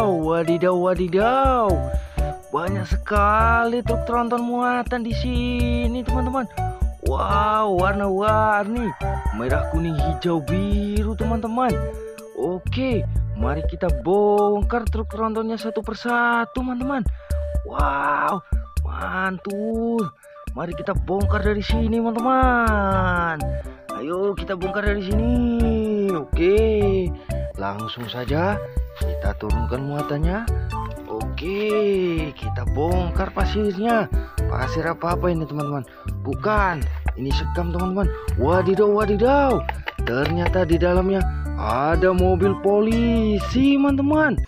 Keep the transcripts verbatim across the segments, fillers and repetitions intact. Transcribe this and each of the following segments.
Wadidaw, wadidaw, wadidaw. Banyak sekali truk tronton muatan di sini, teman-teman. Wow, warna-warni, merah, kuning, hijau, biru, teman-teman. Oke, mari kita bongkar truk trontonnya satu persatu, teman-teman. Wow, mantul. Mari kita bongkar dari sini, teman-teman. Ayo kita bongkar dari sini. Oke, langsung saja kita turunkan muatannya. Oke, kita bongkar pasirnya. Pasir apa-apa ini, teman-teman? Bukan, ini sekam, teman-teman. Wadidaw, wadidaw. Ternyata di dalamnya ada mobil polisi, teman-teman.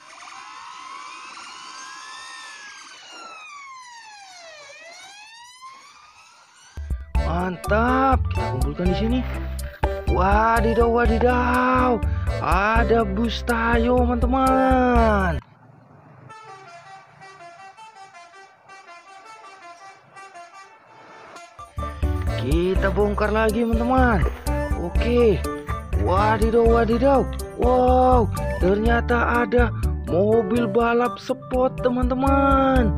Mantap, kita kumpulkan di sini. Wadidaw, wadidaw. Ada bus Tayo, teman-teman. Kita bongkar lagi, teman-teman. Oke. Wadidaw, wadidaw. Wow, ternyata ada mobil balap sport, teman-teman.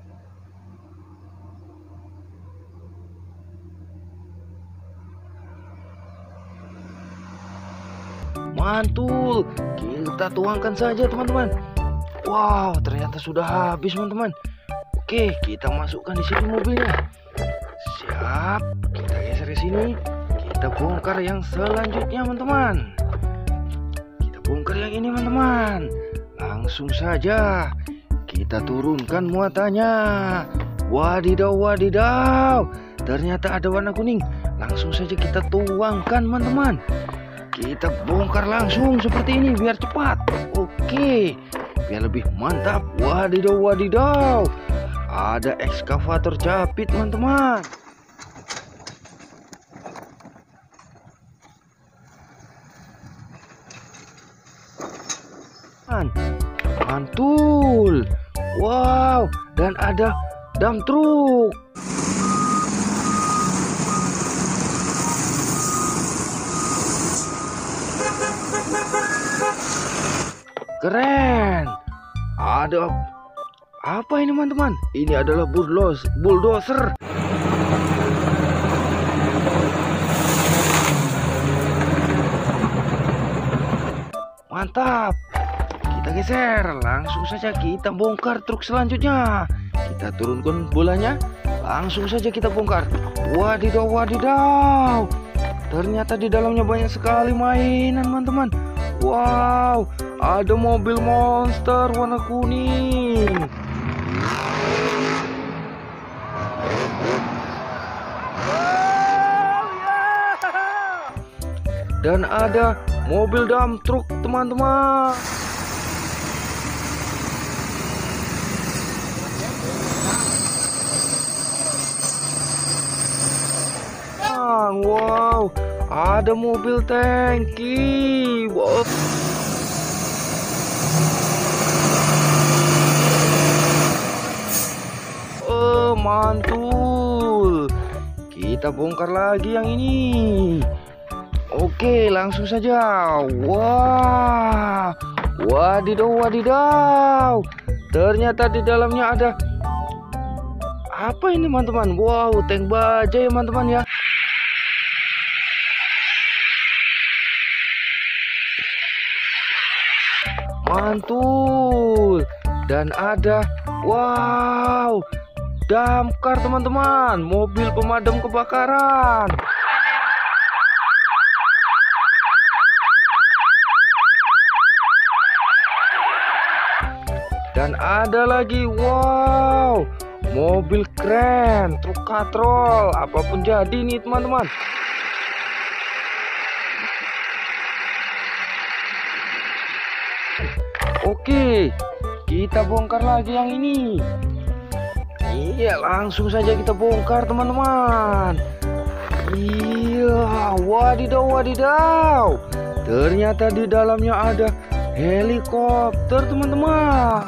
Mantul. Kita tuangkan saja, teman-teman. Wow, ternyata sudah habis, teman-teman. Oke, kita masukkan di sini mobilnya. Siap, kita geser ke sini. Kita bongkar yang selanjutnya, teman-teman. Kita bongkar yang ini, teman-teman. Langsung saja kita turunkan muatannya. Wadidaw, wadidaw. Ternyata ada warna kuning. Langsung saja kita tuangkan, teman-teman. Kita bongkar langsung seperti ini biar cepat. Oke, biar lebih mantap. Wadidaw, wadidaw. Ada ekskavator capit, teman-teman. Mantul. Wow, dan ada dump truk. Keren. Ada apa ini, teman-teman? Ini adalah bulldozer. bulldozer. Mantap. Kita geser. Langsung saja kita bongkar truk selanjutnya. Kita turunkan bolanya. Langsung saja kita bongkar. Wadidaw, wadidaw. Ternyata di dalamnya banyak sekali mainan, teman-teman. Wow, ada mobil monster warna kuning. Dan ada mobil dump truk, teman-teman. Wow, ada mobil tangki. Wow. Oh, mantul. Kita bongkar lagi yang ini. Oke, langsung saja. Wah, wadidaw, wadidaw. Ternyata di dalamnya ada apa ini, teman-teman? Wow, tank bajai, teman-teman ya. Mantul. Dan ada, wow, damkar, teman-teman. Mobil pemadam kebakaran. Dan ada lagi, wow, mobil keren, truk katrol, apapun jadi nih, teman-teman. Oke, kita bongkar lagi yang ini. Iya, langsung saja kita bongkar, teman-teman. Iya, wadidaw, wadidaw. Ternyata di dalamnya ada helikopter, teman-teman.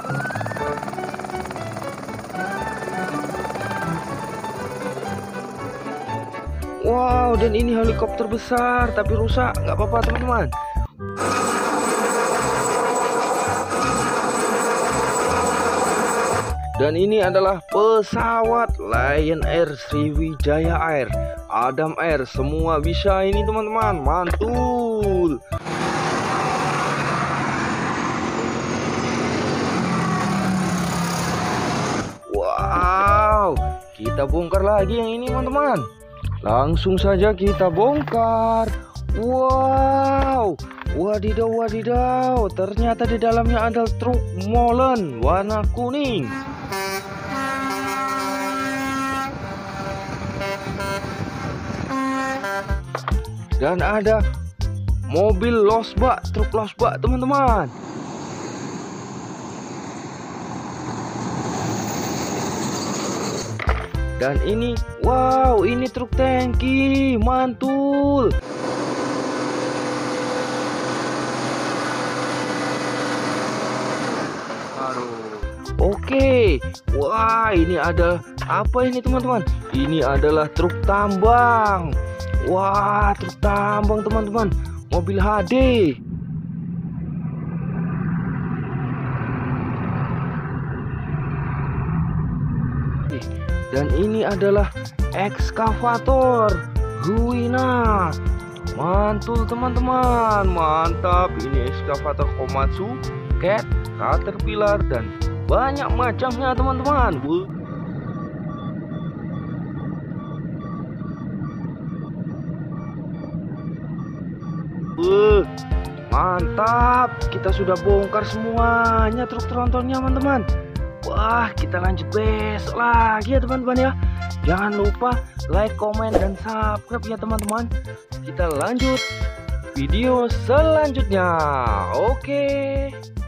Wow, dan ini helikopter besar tapi rusak, nggak apa-apa, teman-teman. Dan ini adalah pesawat Lion Air, Sriwijaya Air, Adam Air, semua bisa ini teman-teman. Mantul. Wow, kita bongkar lagi yang ini teman-teman. Langsung saja kita bongkar. Wow, wadidaw wadidaw, ternyata di dalamnya ada truk molen warna kuning. Dan ada mobil losbak, truk losbak teman-teman. Dan ini, wow, ini truk tangki, mantul. Oke, wah, ini ada apa ini teman-teman? Ini adalah truk tambang. Wah, truk tambang teman-teman, mobil H D. Dan ini adalah ekskavator Ruina. Mantul teman-teman, mantap. Ini ekskavator Komatsu, Cat, Caterpillar, dan banyak macamnya teman-teman. Wuh, mantap. Kita sudah bongkar semuanya truk trontonnya teman-teman. Wah, kita lanjut besok lagi ya teman-teman ya. Jangan lupa like, komen, dan subscribe ya teman-teman. Kita lanjut video selanjutnya. Oke.